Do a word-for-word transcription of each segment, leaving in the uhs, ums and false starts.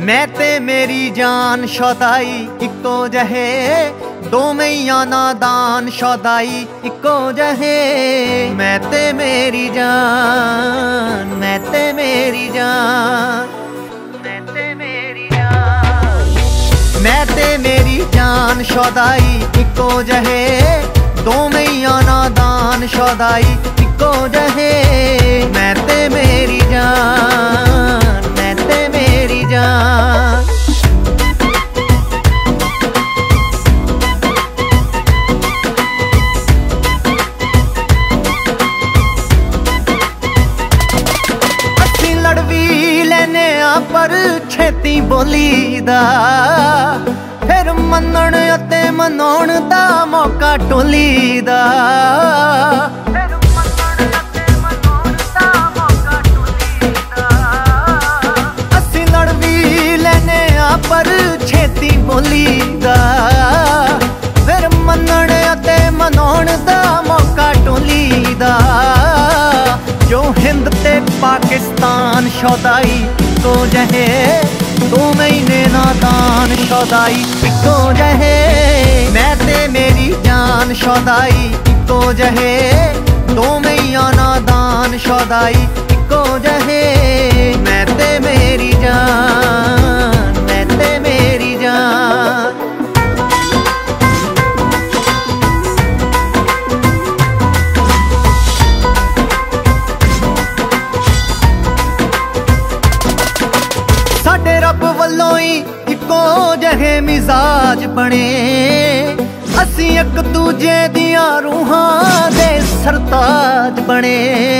मैं ते मेरी जान शौदाई इको जहे, दो मैया नादान शौदाई इको जहे। मैं ते मेरी जान, मैं ते मेरी जान, मैं ते मेरी जान, मैं ते मेरी जान शौदाई इको जहे, दो मैया नादान शौदाई इको जहे। मैं ते मेरी जान, मैं ते मेरी जान। असी लड़वी लेने आ पर छेती बोली दा, फिर मनण अते मनाउण दा मौका टोली दा। असी लड़वी लेने आ पर छेती बोली दा, फिर मनण अते मनाउण दा मौका टोली दा। जो हिंद ते पाकिस्तान शौदाई इको जहे, दो महीने नादान शौदाई इको जहे। मैं ते मेरी जान शौदाई इको जहे, दो मैया नादान शौदाई इको जहे। मैं ते मेरी जान, मैं ते मेरी जान। साडे रब वल्लों ही इको जहे मिजाज बने, असी एक दूजे दियां रूहां दे सरताज बने।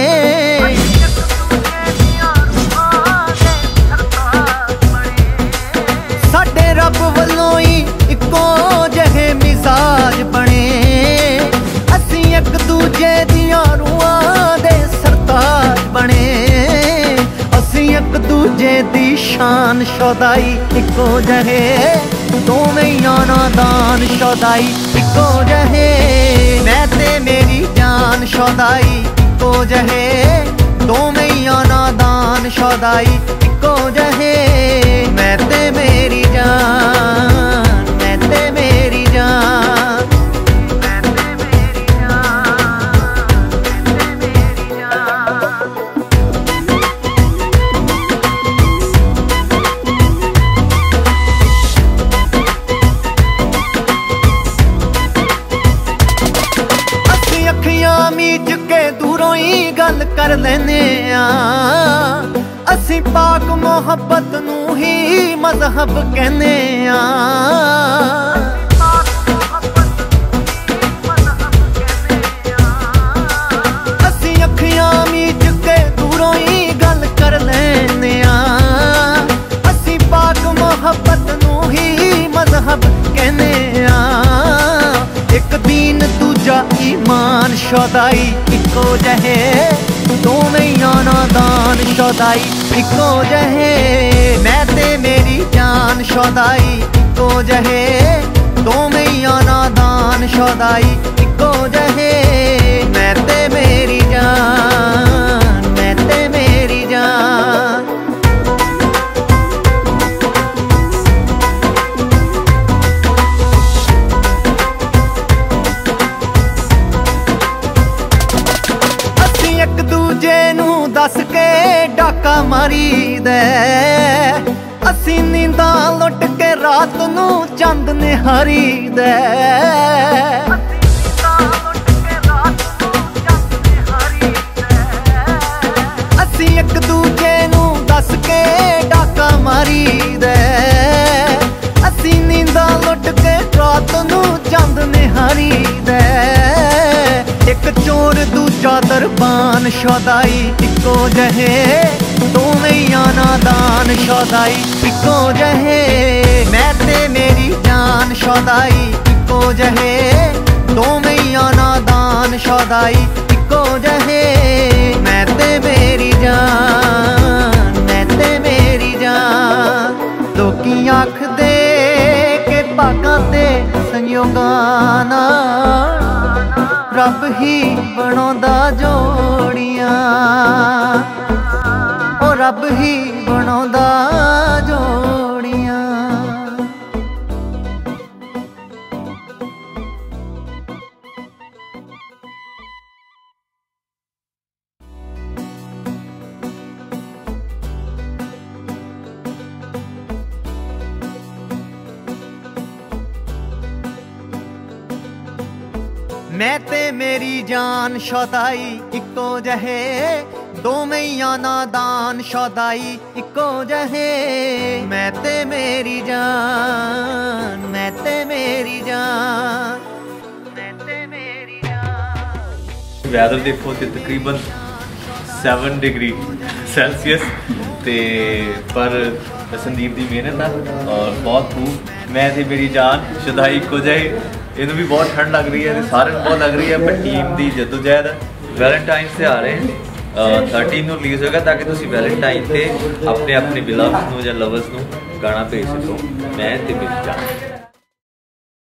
साडे रब वल्लों ही इको जहे मिजाज बने, असी एक दूजे दियां रूहां दे सरताज बने। असी एक दूजे दी शान शौदाई इको जहे, दो मैया नादान शौदाई इको जहे। मैं ते मेरी जान शौदाई इको जहे, दो मैया नादान शौदाई इको जहे। मैं ते मेरी जान, मैं ते मेरी जान, मैं ते मेरी जान, मैं ते मेरी जान। अखियां मीच के दूरों ही गल कर लेने आ, असी पाक मोहब्बत नू ही मजहब कहने आ। असी अखियां मीच के दूरों ही गल कर लेने आ, असी पाक मोहब्बत नू ही मजहब कहने आ। एक दीन दूजा ईमान शौदाई इको जहे, दो मैया नादान शौदाई इको जहे। मैं ते मेरी जान शौदाई इको जहे, दो मैया नादान शौदाई इको जहे। मैं ते मेरी जान, मैं ते मेरी जान। एक दूजे नू दस के डाका मारी दे, असी नींदा लुट के रात नू चंद निहारी दे। असी एक दूजे नू दस के डाका मारी दे, असी नींदा लुट के रात नू चंद निहारी दे। एक चोर दूजा दरबान शौदाई इको जहे, दो मैया नादान शौदाई इको जहे। मैं ते मेरी जान शौदाई इको जहे, दो मैया नादान शौदाई इको जहे। मैं ते मेरी जान, मैं ते मेरी जान। लोकी आख दे के भागां ते संयोगां नाल रब ही बनाउंदा जोड़ियां, ओ रब ही बनाउंदा जोड़ियां। मैं ते मेरी जान शौदाई इक्को जहे, दो मैया नादान शौदाई इक्को जहे। मैं ते मेरी जान, मैं ते मेरी जान, मैं ते मेरी जान। वैदर देखो तो तकरीबन सैवन डिग्री सैल्सियस ते पर संदीप की मेहनत है और बहुत खूब। मैं थी मेरी जान शौदाई इक्को जहे, इन्हों भी बहुत ठंड लग रही है, सारे बहुत लग रही है, पर टीम की जदोजहद वैलेंटाइन से आ रहे हैं थर्टीन को रिलीज़ होगा ताकि तुम वैलेंटाइन से अपने अपने बिलव्स या लवर्स को गाना भेज सको। मैं ते मेरी जान।